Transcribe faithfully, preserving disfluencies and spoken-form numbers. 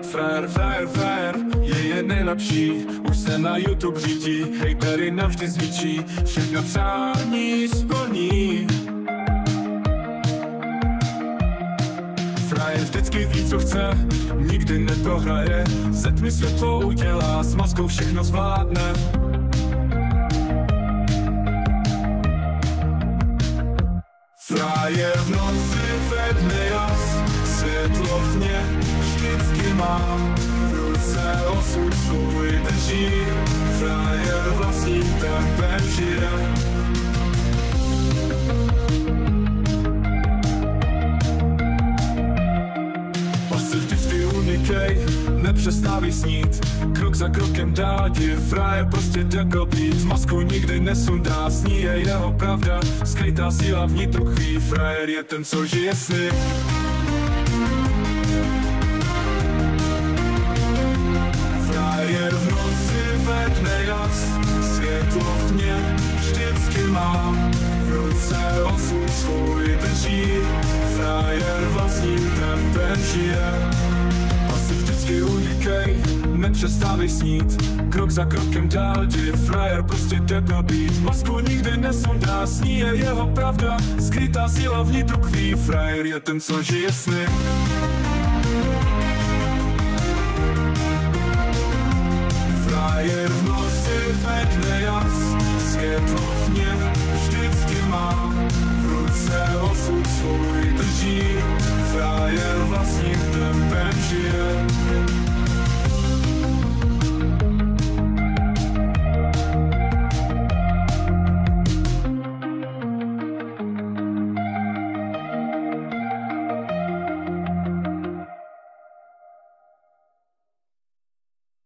Frajer, frajer, frajer je jen nejlepší. Už se na YouTube řítí, hejtery navždy zničí, všechno přání splní. Frajer vždycky ví, co chce, nikdy neprohraje. Ze tmy světlo udělá, s maskou všechno zvládne. Frajer v noci ve dne jas, světlo v dně vždycky má. V ruce osud svůj drží, frajer vlastním tempem žije. Pasy vždycky unikej, nepřestávaj snít, krok za krokem dál jdi, frajer prostě takhle být. Masku nikdy nesundá, sní je jeho pravda, skrytá síla vnitru chví, frajer je ten, co žije sny. Frajer v noci ve dne jas, světlo v dně vždycky má. V ruce osud svůj drží, frajer vlastním tempem žije. Pasy vždycky unikej, nepřestávej snít, krok za krokem dál jdi, frajer prostě tebe být. Masku nikdy nesundá, sní je jeho pravda, skrytá síla vnitru tkví, frajer je ten, co žije sny. Frajer v noci ve dne jas, světlo v dně